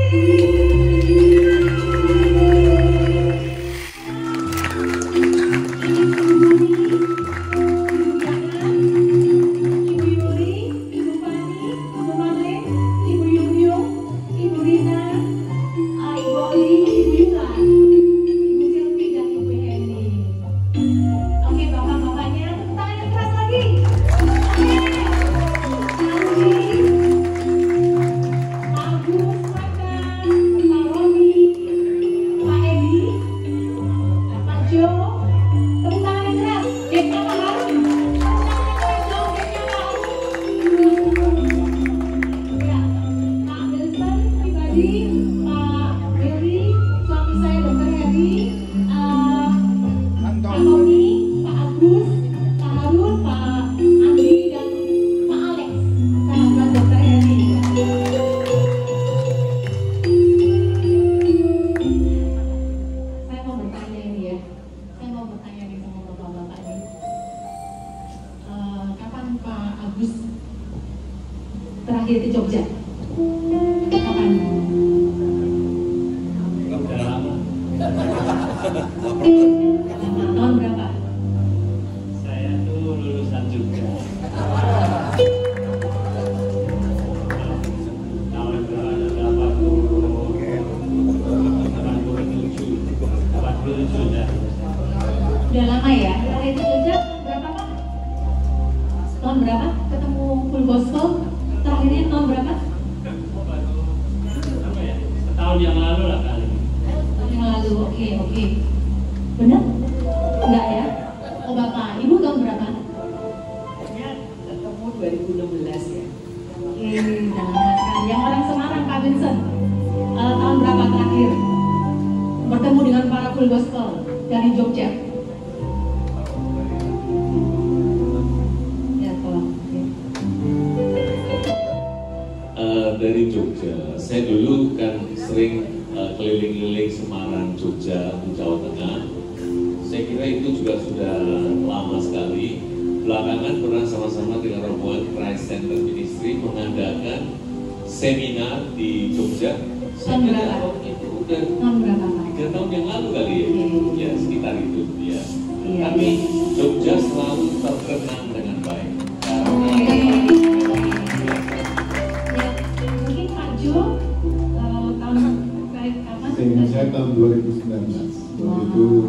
terakhir ke Jogja? Kapan? Udah lama. Tahun berapa? Saya tuh lulusan Jogja. Tahun 87 dah. Udah lama ya? Terakhir ke Jogja berapa Pak? Tahun berapa? Ketemu full gospel? Terakhirnya tahun berapa? Apa ya? Setahun yang lalu lah kali. Tahun yang lalu, oke. Benar? Enggak ya? Oh Bapak, Ibu tahun berapa? Kayaknya ketemu 2016 ya. Oke, jangan mengatakan. Yang orang Semarang, Pak Vincent, tahun berapa terakhir bertemu dengan para full gospel dari Jogja? Ya, tolong. Dari Jogja, saya dulu kan sering keliling-keliling Semarang, Jogja, di Jawa Tengah. Saya kira itu juga sudah lama sekali. Belakangan pernah sama-sama dengan rombongan Christ Center Ministry mengadakan seminar di Jogja. Saya kira itu udah Tahun berapa Pak? 3 tahun yang lalu kali ya, ya sekitar itu ya. Iya. Tapi Jogja selalu terkenang dengan baik. Mungkin Pak Jo tahun kapan? Saya tahun 2019 waktu itu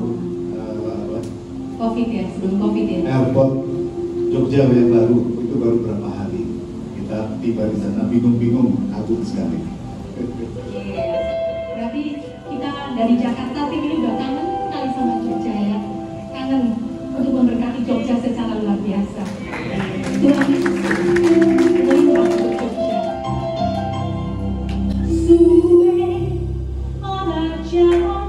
Covid ya, sebelum Covid ya. airport Jogja yang baru itu baru berapa hari kita tiba di sana, bingung-bingung, kabut sekali. Berarti kita dari Jakarta tim ini udah kangen kali sama Jogja ya, kangen untuk memberkati Jogja secara luar biasa. Tuhan Yesus melimpah untuk Jogja. Suwe ora jauh,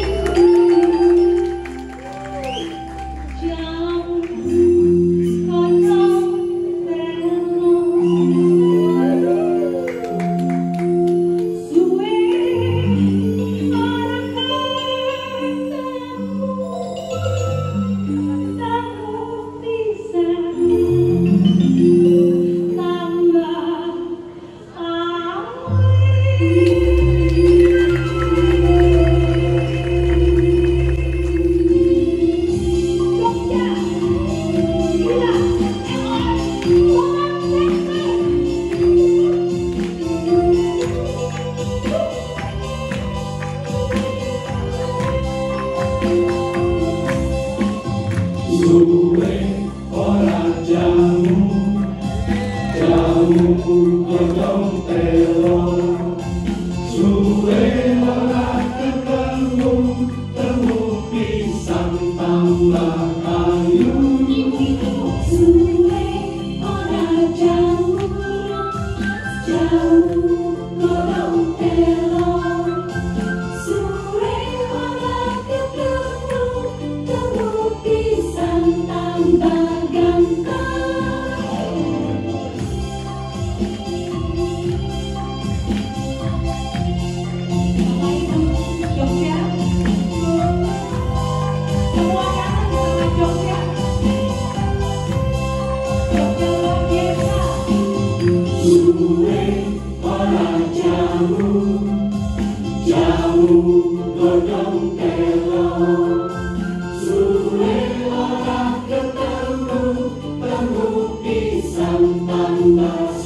jauh kosong suwe ora ketemu, tamu bisa tambah Jogja, gila, orang Suwe ora jamu, jamu godong telo. Suwe ora ketemu, temu pisang tambah kayu. suwe ora jauh, jauh godong telo. Suwe ora ketemu, temu pisang tambah ganteng. Bapak Ibu Jogja, semua kangen sama Jogja. Jogja luar biasa. Suwe ora jamu, Mama